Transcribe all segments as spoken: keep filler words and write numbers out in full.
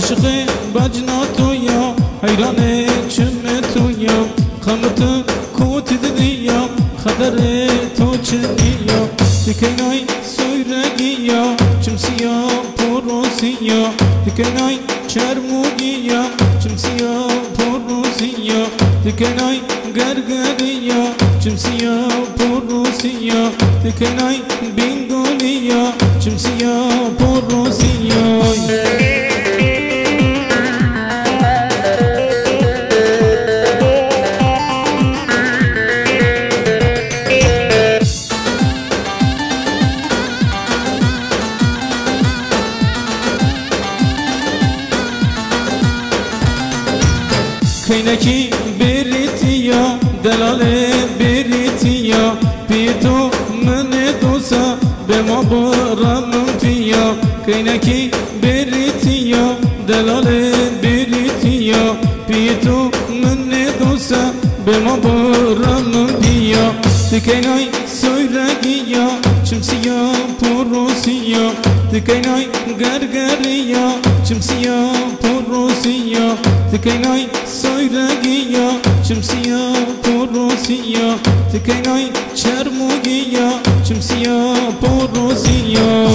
عاشق بجنا تو یا حیران چم تو یا خمت کوت دنیا خدر تو چنیا دکنای سویرگیا چمسیا پروسیا دکنای چرموگیا چمسیا پروسیا دکنای گرگریا چمسیا پروسیا دکنای بینگولیا چمسیا پروسیا خینکی بریتیا دلال بریتیا پیتو من دوسا به ما برم پیا خینکی بریتیا دلال بریتیا پیتو من دوسا به ما برم پیا دکنای سویرگیا چمسیا پروسیا دکنای گرگریا چمسیا پروسیا دکنای سویرگیا چمسیا پروسیا دکنای چرموگیا چمسیا پروسیا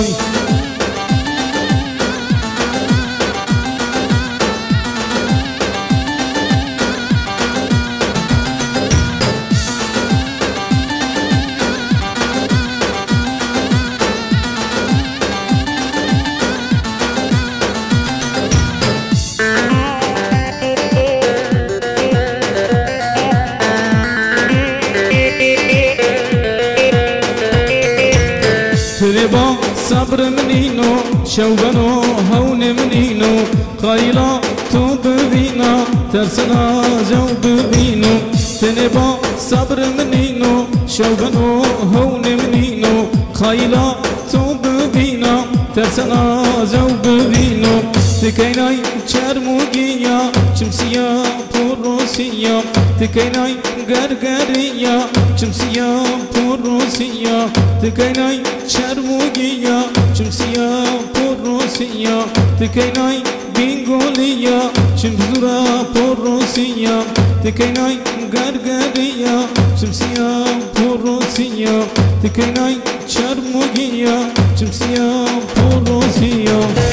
با صبر منینو شوبنو هون منینو خایلا تو ببینا ترسنا جو ببینو تنه با صبر منینو شوبنو هون منینو خایلا تو ببینا ترسنا جو ببینو دکنای چرموگیا چمسیا پروسیا دکنای گرگریا چمسیا پروسیا دکنای چرموگیا چمسیا پروسیا دکنای بینگولیا چمزورا پروسیا دکنای گرگریا چمسیا پروسیا دکنای چرموگیا چمسیا پروسیا